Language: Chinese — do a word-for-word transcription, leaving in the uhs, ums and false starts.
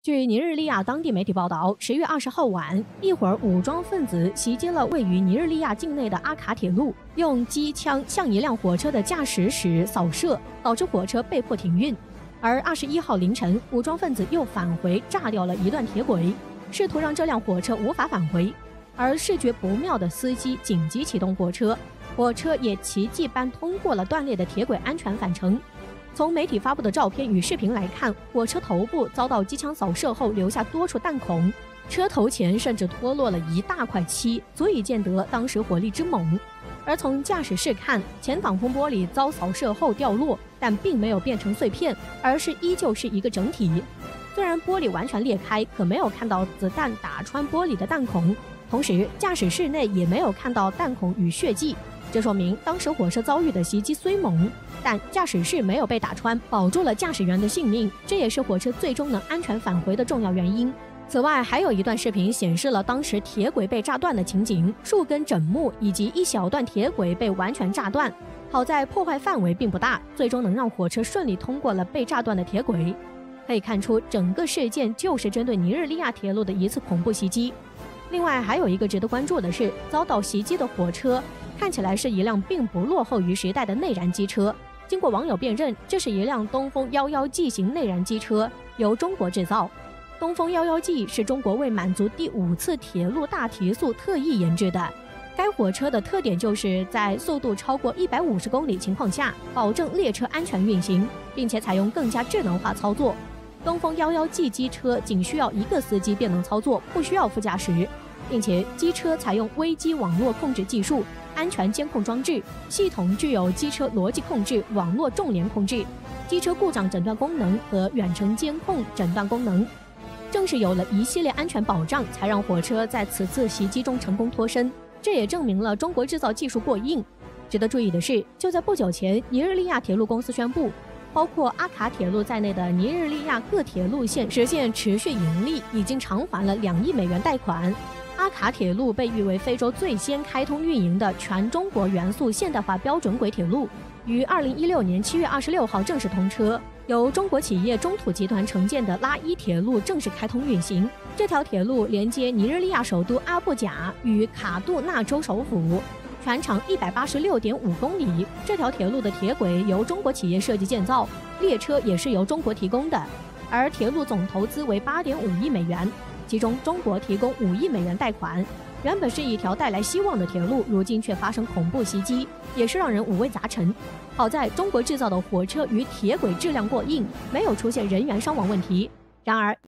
据尼日利亚当地媒体报道，十月二十号晚，一伙武装分子袭击了位于尼日利亚境内的阿卡铁路，用机枪向一辆火车的驾驶室扫射，导致火车被迫停运。而二十一号凌晨，武装分子又返回炸掉了一段铁轨，试图让这辆火车无法返回。而视觉不妙的司机紧急启动火车，火车也奇迹般通过了断裂的铁轨，安全返程。从媒体发布的照片与视频来看，火车头部遭到机枪扫射后留下多处弹孔，车头前甚至脱落了一大块漆，足以见得当时火力之猛。而从驾驶室看，前挡风玻璃遭扫射后掉落，但并没有变成碎片，而是依旧是一个整体。虽然玻璃完全裂开，可没有看到子弹打穿玻璃的弹孔，同时驾驶室内也没有看到弹孔与血迹。这说明当时火车遭遇的袭击虽猛，但驾驶室没有被打穿，保住了驾驶员的性命，这也是火车最终能安全返回的重要原因。此外，还有一段视频显示了当时铁轨被炸断的情景，数根枕木以及一小段铁轨被完全炸断。好在破坏范围并不大，最终能让火车顺利通过了被炸断的铁轨。可以看出，整个事件就是针对尼日利亚铁路的一次恐怖袭击。另外，还有一个值得关注的是，遭到袭击的火车看起来是一辆并不落后于时代的内燃机车。经过网友辨认，这是一辆东风幺幺 G 型内燃机车，由中国制造。东风幺幺 G 是中国为满足第五次铁路大提速特意研制的。该火车的特点就是在速度超过一百五十公里情况下，保证列车安全运行，并且采用更加智能化操作。东风幺幺 G 机车仅需要一个司机便能操作，不需要副驾驶，并且机车采用微机网络控制技术，安全监控装置系统具有机车逻辑控制、网络重联控制、机车故障诊断功能和远程监控诊断功能。正是有了一系列安全保障，才让火车在此次袭击中成功脱身。这也证明了中国制造技术过硬。值得注意的是，就在不久前，尼日利亚铁路公司宣布，包括阿卡铁路在内的尼日利亚各铁路线实现持续盈利，已经偿还了两亿美元贷款。阿卡铁路被誉为非洲最先开通运营的全中国元素现代化标准轨铁路，于二零一六年七月二十六号正式通车。由中国企业中土集团承建的拉伊铁路正式开通运行。这条铁路连接尼日利亚首都阿布贾与卡杜纳州首府，全长一百八十六点五公里。这条铁路的铁轨由中国企业设计建造，列车也是由中国提供的，而铁路总投资为八点五亿美元，其中中国提供五亿美元贷款。原本是一条带来希望的铁路，如今却发生恐怖袭击，也是让人五味杂陈。好在中国制造的火车与铁轨质量过硬，没有出现人员伤亡问题。然而